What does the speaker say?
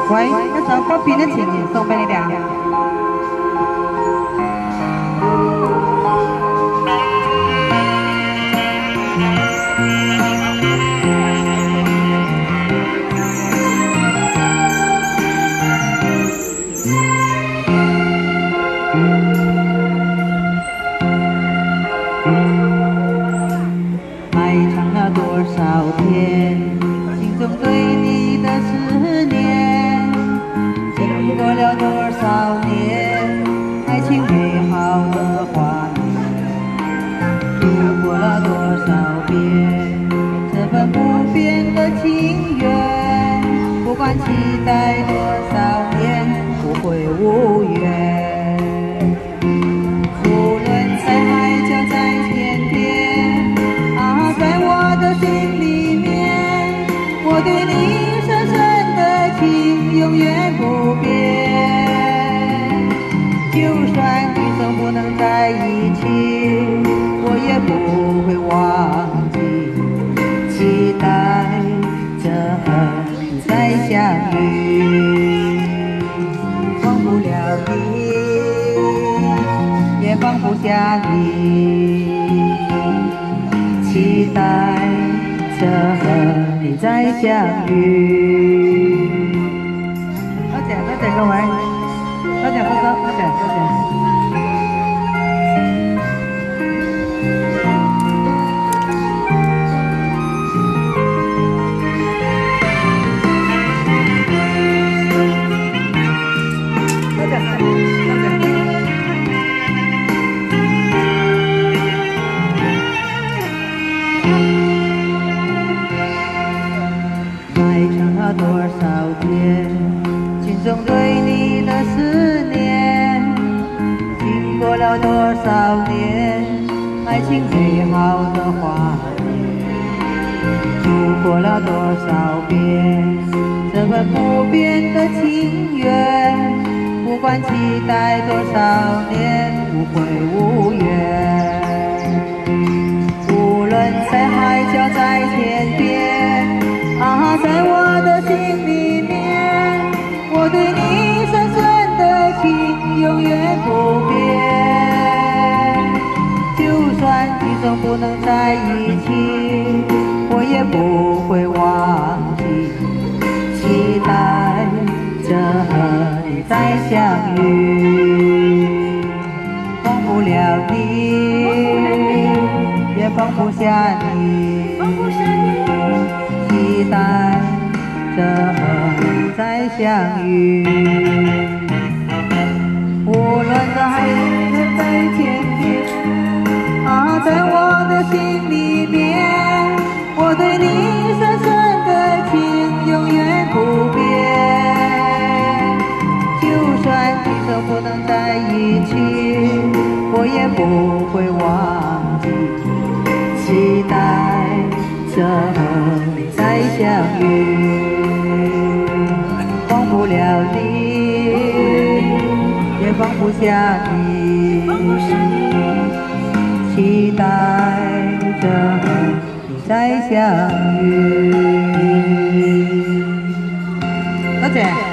喂，那首歌片的情人送俾你哋啊！爱长了多少天，心中对你的思念，经过了多少年，爱情美好的画面，度过了多少遍，这份不变的情缘，不管期待多少年，不会无缘。无论在海角在天边，在我的心里面，我对你深深的情永远不变。就算一生不能在一起，我也不会忘记，期待着和你再相遇。忘不了你，也放不下你。期待着和你再相遇。多謝各位，多謝福哥，多謝。爱长了多少天，心中对你的思念，经过了多少年，爱情美好的画面，度过了多少遍，这份不变的情缘，不管期待多少年，不会无缘。无论在海角在天边，在我的心里面，我对你深深的情永远不变。就算一生不能在一起，我也不会忘记，期待着和你再相遇。忘不了你，也放不下你。期待着和你再相遇。无论在海角在天边，在我的心里面，我对你深深的情永远不变。就算一生不能在一起，我也不会忘记，期待着和你再相遇。忘不了你，也放不下你，期待着和你再相遇。多謝。